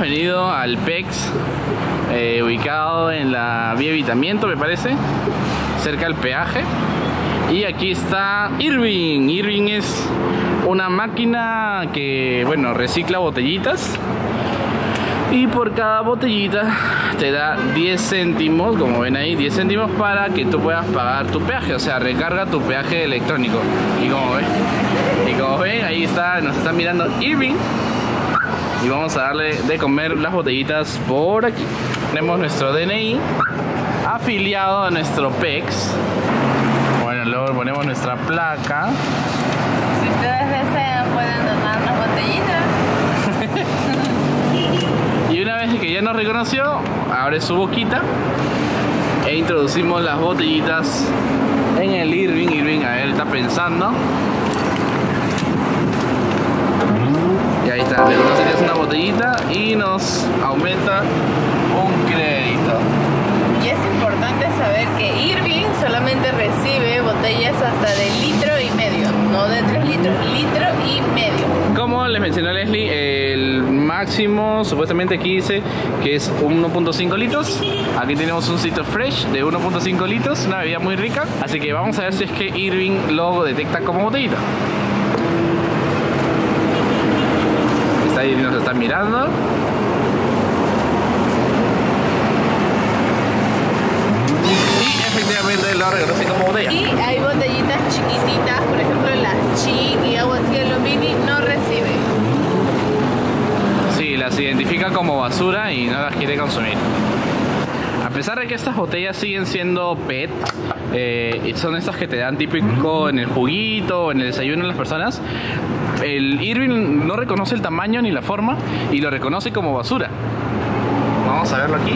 venido al PEX, ubicado en la vía Evitamiento, me parece, cerca del peaje. Y aquí está Irving. Irving es una máquina que, bueno, recicla botellitas. Y por cada botellita te da 10 céntimos, como ven ahí, 10 céntimos para que tú puedas pagar tu peaje, o sea, recarga tu peaje electrónico. Y como ven, ahí está, nos está mirando Irving. Y vamos a darle de comer las botellitas por aquí. Tenemos nuestro DNI afiliado a nuestro PEX. Bueno, luego ponemos nuestra placa. Si ustedes desean, pueden donar las botellitas. Y una vez que ya nos reconoció, abre su boquita e introducimos las botellitas en el Irving. Irving, a ver, está pensando. Y ahí está, reconocerías una botellita y nos aumenta un crédito. Y es importante saber que Irving solamente recibe botellas hasta de 1,5 litros, no de 3 litros, 1,5 litros. Como les mencionó Leslie, el máximo supuestamente aquí dice que es 1.5 litros. Aquí tenemos un sitio fresh de 1.5 litros, una bebida muy rica. Así que vamos a ver si es que Irving lo detecta como botellita. Está ahí, nos está mirando. Y efectivamente lo reconoce como botella. Y hay botellitas chiquititas, por ejemplo las Chic y Agua Cielo Mini no recibe. Sí, las identifica como basura y no las quiere consumir. A pesar de que estas botellas siguen siendo PET, son estas que te dan típico en el juguito o en el desayuno de las personas, el Irving no reconoce el tamaño ni la forma y lo reconoce como basura. Vamos a verlo aquí.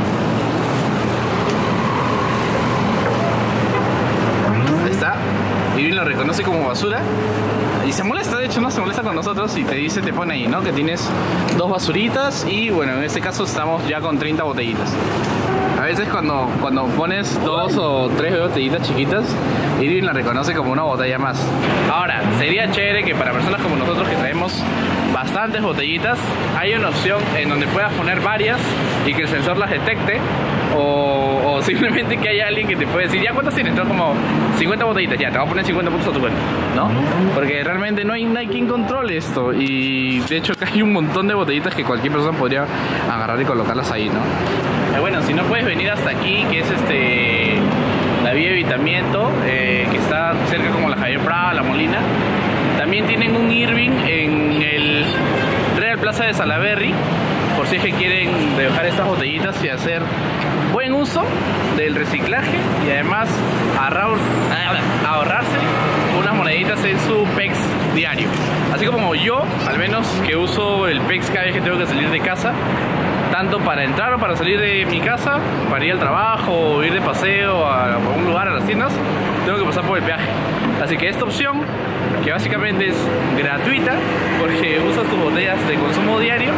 Ahí está. Irving lo reconoce como basura y se molesta, de hecho, no se molesta con nosotros y te dice, te pone ahí, ¿no? Que tienes 2 basuritas y bueno, en este caso estamos ya con 30 botellitas. A veces cuando pones 2 o 3 botellitas chiquitas, Irving la reconoce como una botella más. Ahora, sería chévere que para personas como nosotros que traemos bastantes botellitas, hay una opción en donde puedas poner varias y que el sensor las detecte, o simplemente que haya alguien que te puede decir, ya cuántas tienes, entonces como 50 botellitas, ya te voy a poner 50 puntos a tu cuenta, ¿no? Porque realmente no hay quien controle esto y de hecho acá hay un montón de botellitas que cualquier persona podría agarrar y colocarlas ahí, ¿no? Bueno, si no puedes venir hasta aquí, que es la vía Evitamiento, que está cerca como la Javier Prada, la Molina, también tienen un Irving en el Real Plaza de Salaberry, por si es que quieren dejar estas botellitas y hacer buen uso del reciclaje y además ahorrarse unas moneditas en su PEX diario. Así como yo, al menos que uso el PEX cada vez que tengo que salir de casa, tanto para entrar o para salir de mi casa, para ir al trabajo o ir de paseo a un lugar, a las tiendas, tengo que pasar por el peaje. Así que esta opción, que básicamente es gratuita porque usas tus botellas de consumo diario,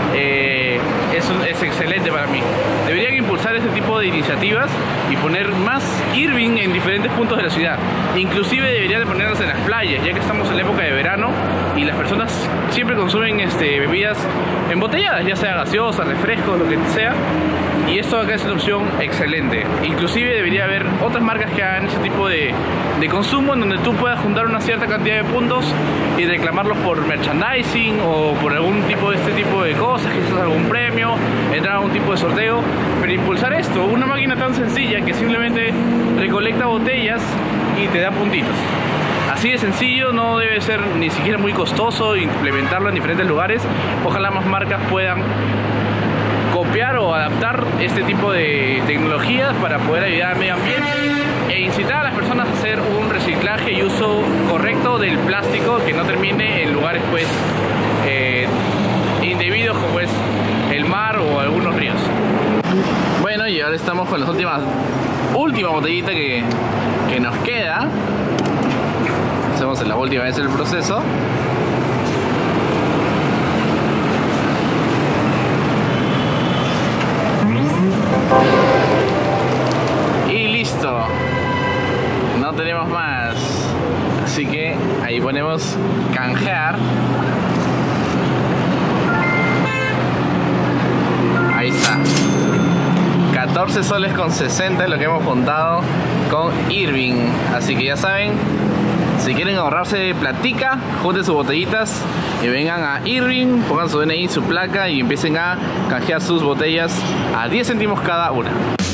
es excelente para mí. Deberían impulsar este tipo de iniciativas y poner más Irving en diferentes puntos de la ciudad. Inclusive deberían de ponerlas en las playas, ya que estamos en la época de verano y las personas siempre consumen bebidas embotelladas, ya sea gaseosas, refrescos, lo que sea. Y esto acá es una opción excelente. Inclusive debería haber otras marcas que hagan ese tipo de consumo en donde tú puedas juntar una cierta cantidad de puntos y reclamarlos por merchandising o por algún tipo de cosas, quizás algún premio, entrar a algún tipo de sorteo. Pero impulsar esto, una máquina tan sencilla que simplemente recolecta botellas y te da puntitos. Así de sencillo, no debe ser ni siquiera muy costoso implementarlo en diferentes lugares. Ojalá más marcas puedan copiar o adaptar este tipo de tecnologías para poder ayudar al medio ambiente e incitar a las personas a hacer un reciclaje y uso correcto del plástico que no termine en lugares pues indebidos como es el mar o algunos ríos. Bueno, y ahora estamos con las última botellita que nos queda. Hacemos la última vez el proceso. Y listo, no tenemos más, así que ahí ponemos canjear Ahí está. 14 soles con 60 es lo que hemos juntado con Irving. Así que ya saben, si quieren ahorrarse platica, junten sus botellitas y vengan a Irving, pongan su DNI, su placa y empiecen a canjear sus botellas a 10 céntimos cada una.